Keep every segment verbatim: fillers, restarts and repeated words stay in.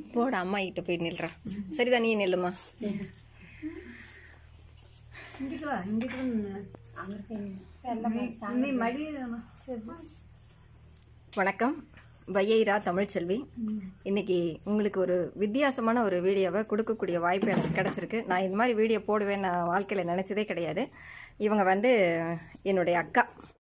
போட அம்மா கிட்ட போய் நில்றா. சரிதான், நீ நில்லுமா. வணக்கம், வையைரா தமிழ்ச்செல்வி. இன்னைக்கு உங்களுக்கு ஒரு வித்தியாசமான ஒரு வீடியோவை கொடுக்கக்கூடிய வாய்ப்பு எனக்கு கிடச்சிருக்கு. நான் இந்த மாதிரி வீடியோ போடுவேன் நான் வாழ்க்கையில் நினச்சதே கிடையாது. இவங்க வந்து என்னுடைய அக்கா.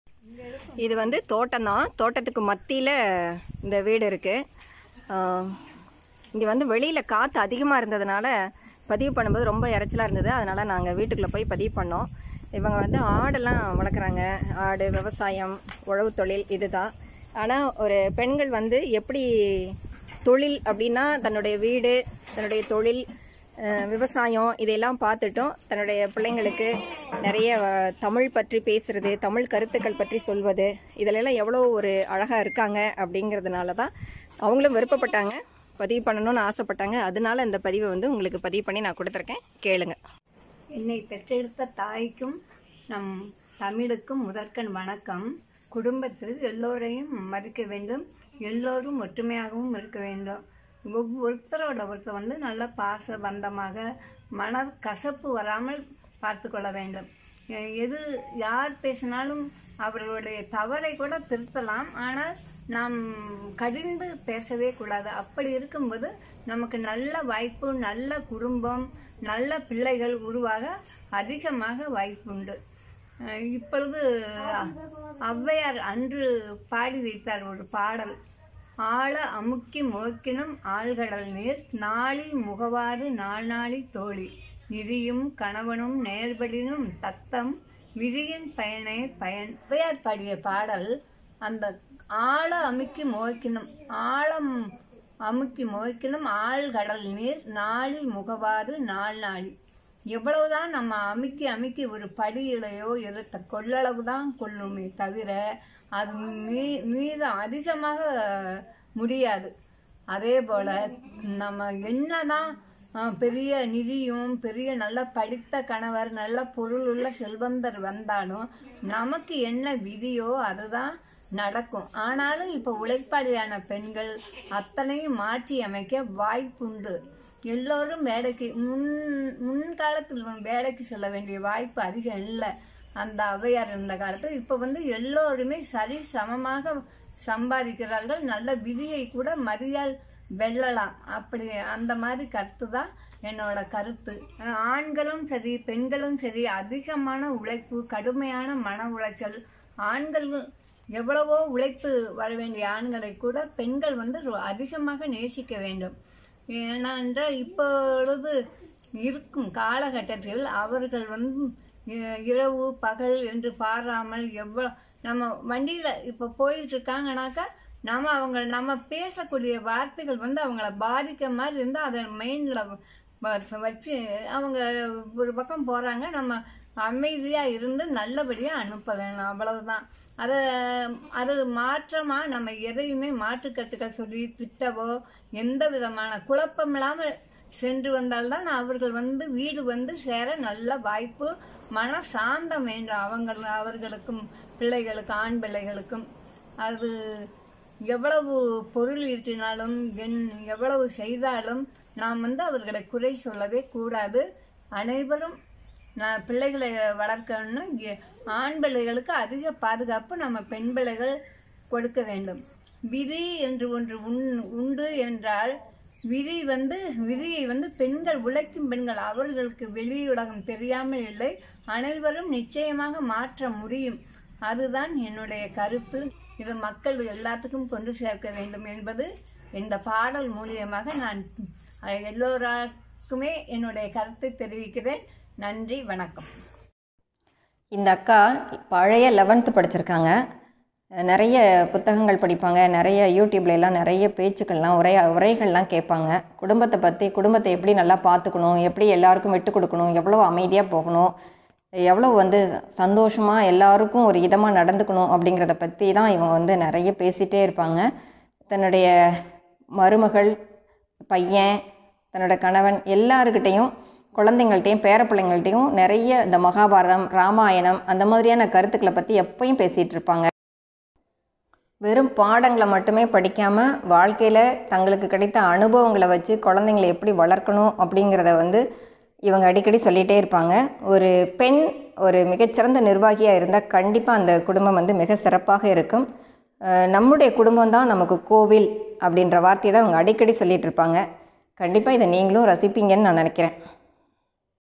இது வந்து தோட்டம் தான். தோட்டத்துக்கு மத்தியில் இந்த வீடு இருக்குது. இங்கே வந்து வெளியில் காற்று அதிகமாக இருந்ததுனால பதிவு பண்ணும்போது ரொம்ப இறைச்சலாக இருந்தது. அதனால் நாங்கள் வீட்டுக்குள்ளே போய் பதிவு பண்ணோம். இவங்க வந்து ஆடெல்லாம் வளர்க்குறாங்க. ஆடு, விவசாயம், உழவு தொழில் இது தான். ஆனால் ஒரு பெண்கள் வந்து எப்படி தொழில் அப்படின்னா தன்னுடைய வீடு, தன்னுடைய தொழில், விவசாயம் இதையெல்லாம் பார்த்துட்டும் தன்னுடைய பிள்ளைங்களுக்கு நிறைய தமிழ் பற்றி பேசுறது, தமிழ் கருத்துக்கள் பற்றி சொல்வது, இதிலெல்லாம் எவ்வளோ ஒரு அழகாக இருக்காங்க அப்படிங்கிறதுனால தான் அவங்களும் விருப்பப்பட்டாங்க, பதிவு பண்ணணும்னு ஆசைப்பட்டாங்க. அதனால இந்த பதிவை வந்து உங்களுக்கு பதிவு பண்ணி நான் கொடுத்துருக்கேன், கேளுங்க. என்னை பெற்றெடுத்த தாய்க்கும் நம் தமிழுக்கும் முதற்கண் வணக்கம். குடும்பத்தில் எல்லோரையும் மதிக்க வேண்டும், எல்லோரும் ஒற்றுமையாகவும் இருக்க வேண்டும். ஒருத்தரோட ஒருத்தர் வந்து நல்ல பாச பந்தமாக மன கசப்பு வராமல் பார்த்து கொள்ள வேண்டும். எது யார் பேசினாலும் அவர்களுடைய தவறை கூட திருத்தலாம், ஆனால் நாம் கடிந்து பேசவே கூடாது. அப்படி இருக்கும்போது நமக்கு நல்ல வாய்ப்பு, நல்ல குடும்பம், நல்ல பிள்ளைகள் உருவாக அதிகமாக வாய்ப்புண்டு. இப்பொழுது ஔவையார் அன்று பாடி வைத்தார் ஒரு பாடல். ஆழ அமுக்கி முகக்கினும் ஆழ்கடல் நீர், நாளி முகவாறு நாள் நாளி தோழி, நிதியும் கணவனும் நேர்படினும் தத்தம், விதியின் பயனே பயன். ஔவையார் பாடிய பாடல். அந்த ஆழ அமுக்கி முகக்கினும், ஆழம் அமுக்கி முகக்கினும் ஆழ்கடல் நீர், நாளி முகவாறு நாள் நாளி. எவ்வளவுதான் நம்ம அமுக்கி அமுக்கி ஒரு படியிலையோ எதிர்த்த கொள்ளளவு தான் கொள்ளுமே தவிர அது மீ மீதம் அதிகமாக முடியாது. அதே போல நம்ம என்னதான் பெரிய நிதியும் பெரிய நல்ல படித்த கணவர், நல்ல பொருள் உள்ள செல்வந்தர் வந்தாலும் நமக்கு என்ன விதியோ அதுதான் நடக்கும். ஆனாலும் இப்போ உழைப்பாளியான பெண்கள் அத்தனையும் மாற்றி அமைக்க வாய்ப்புண்டு. எல்லோரும் வேலைக்கு முன் முன்காலத்தில் வேலைக்கு செல்ல வேண்டிய வாய்ப்பு அதிகம் இல்லை. அந்த ஔவையார் இருந்த காலத்தில் இப்போ வந்து எல்லோருமே சரி சமமாக சம்பாதிக்கிறார்கள். நல்ல விதியை கூட மரியால் வெல்லலாம். அப்படி அந்த மாதிரி கருத்து தான் என்னோட கருத்து. ஆண்களும் சரி பெண்களும் சரி அதிகமான உழைப்பு, கடுமையான மன உளைச்சல். ஆண்கள் எவ்வளவோ உழைத்து வர வேண்டிய ஆண்களை கூட பெண்கள் வந்து அதிகமாக நேசிக்க வேண்டும். ஏனென்றால் இப்பொழுது இருக்கும் காலகட்டத்தில் அவர்கள் வந்து இரவு பகல் என்று பாராமல் எவ்வளோ நம்ம வண்டியில் இப்போ போயிட்டு இருக்காங்கனாக்கா நம்ம அவங்க நம்ம பேசக்கூடிய வார்த்தைகள் வந்து அவங்கள பாதிக்க மாதிரி இருந்தால் அதை மெயினில் வச்சு அவங்க ஒரு பக்கம் போகிறாங்க. நம்ம அமைதியாக இருந்து நல்லபடியாக அனுப்ப வேணும், அவ்வளவுதான். அதை அது மாற்றமாக நம்ம எதையுமே மாற்றுக்கட்டுக்கள் சொல்லி திட்டவோ எந்த விதமான குழப்பம் இல்லாமல் சென்று வந்தால்தான் அவர்கள் வந்து வீடு வந்து சேர நல்ல வாய்ப்பு, மன சாந்தம் வேண்டும் அவங்க அவர்களுக்கும் பிள்ளைகளுக்கும் ஆண் பிள்ளைகளுக்கும். அது எவ்வளவு பொருள் ஈட்டினாலும் என் எவ்வளவு செய்தாலும் நாம் வந்து அவர்களை குறை சொல்லவே கூடாது. அனைவரும் நான் பிள்ளைகளை வளர்க்கணும்னா ஆண் பிள்ளைகளுக்கு அதிக பாதுகாப்பு நம்ம பெண் பிள்ளைகள் கொடுக்க வேண்டும். விதி என்று ஒன்று உண் உண்டு என்றால் விதி வந்து விதியை வந்து பெண்கள், உழைக்கும் பெண்கள், அவர்களுக்கு வெளி உலகம் தெரியாமல் இல்லை. அனைவரும் நிச்சயமாக மாற்ற முடியும். அதுதான் என்னுடைய கருத்து. இதை மக்கள் எல்லாத்துக்கும் கொண்டு சேர்க்க வேண்டும் என்பது இந்த பாடல் மூலியமாக நான் எல்லோருக்குமே என்னுடைய கருத்தை தெரிவிக்கிறேன். நன்றி, வணக்கம். இந்த அக்கா பழைய லெவன்த்து படிச்சிருக்காங்க. நிறைய புத்தகங்கள் படிப்பாங்க. நிறைய யூடியூப்ல எல்லாம் நிறைய பேச்சுக்கள்லாம் உரை உரைகள்லாம் கேட்பாங்க. குடும்பத்தை பற்றி, குடும்பத்தை எப்படி நல்லா பார்த்துக்கணும், எப்படி எல்லாருக்கும் விட்டு கொடுக்கணும், எவ்வளோ அமைதியாக போகணும், எவ்வளோ வந்து சந்தோஷமாக எல்லாருக்கும் ஒரு இதமாக நடந்துக்கணும் அப்படிங்கிறத பற்றி தான் இவங்க வந்து நிறைய பேசிகிட்டே இருப்பாங்க. தன்னுடைய மருமகள், பையன், தன்னோட கணவன் எல்லாருக்கிட்டையும், குழந்தைங்கள்ட்டையும் பேர பிள்ளைங்கள்ட்டையும் நிறைய இந்த மகாபாரதம், ராமாயணம் அந்த மாதிரியான கருத்துக்களை பற்றி எப்பயும் பேசிகிட்டு இருப்பாங்க. வெறும் பாடங்களை மட்டுமே படிக்காமல் வாழ்க்கையில் தங்களுக்கு கிடைத்த அனுபவங்களை வச்சு குழந்தைங்களை எப்படி வளர்க்கணும் அப்படிங்கிறத வந்து இவங்க அடிக்கடி சொல்லிகிட்டே இருப்பாங்க. ஒரு பெண் ஒரு மிகச்சிறந்த நிர்வாகியாக இருந்தால் கண்டிப்பாக அந்த குடும்பம் வந்து மிக சிறப்பாக இருக்கும். நம்முடைய குடும்பம் தான் நமக்கு கோவில் அப்படின்ற வார்த்தையை தான் அவங்க அடிக்கடி சொல்லிகிட்டு இருப்பாங்க. கண்டிப்பாக இதை நீங்களும் ரசிப்பீங்கன்னு நான் நினைக்கிறேன்.